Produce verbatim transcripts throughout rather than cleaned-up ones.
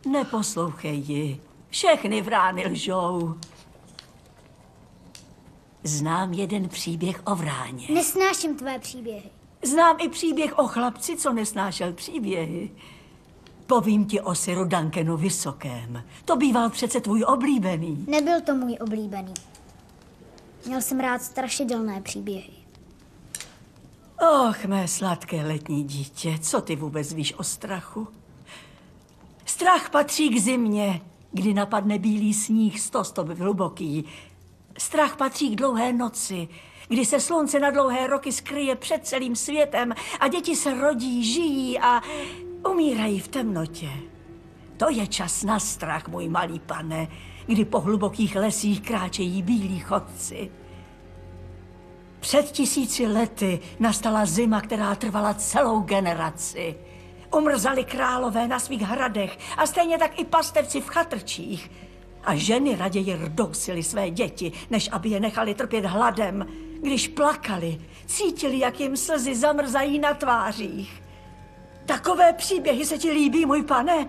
Neposlouchej ji. Všechny vrány lžou. Znám jeden příběh o vráně. Nesnáším tvé příběhy. Znám i příběh o chlapci, co nesnášel příběhy. Povím ti o Siru Duncanu Vysokém. To býval přece tvůj oblíbený. Nebyl to můj oblíbený. Měl jsem rád strašidelné příběhy. Och, mé sladké letní dítě, co ty vůbec víš o strachu? Strach patří k zimě, kdy napadne bílý sníh sto stop hluboký. Strach patří k dlouhé noci, kdy se slunce na dlouhé roky skryje před celým světem a děti se rodí, žijí a umírají v temnotě. To je čas na strach, můj malý pane, kdy po hlubokých lesích kráčejí bílí chodci. Před tisíci lety nastala zima, která trvala celou generaci. Umrzali králové na svých hradech a stejně tak i pastevci v chatrčích. A ženy raději rdousily své děti, než aby je nechali trpět hladem. Když plakali, cítili, jak jim slzy zamrzají na tvářích. Takové příběhy se ti líbí, můj pane?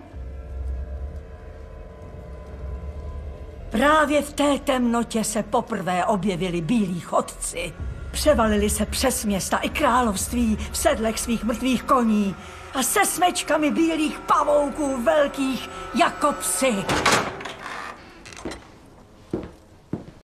Právě v té temnotě se poprvé objevili bílí chodci. Převalili se přes města i království v sedlech svých mrtvých koní a se smečkami bílých pavouků velkých jako psi.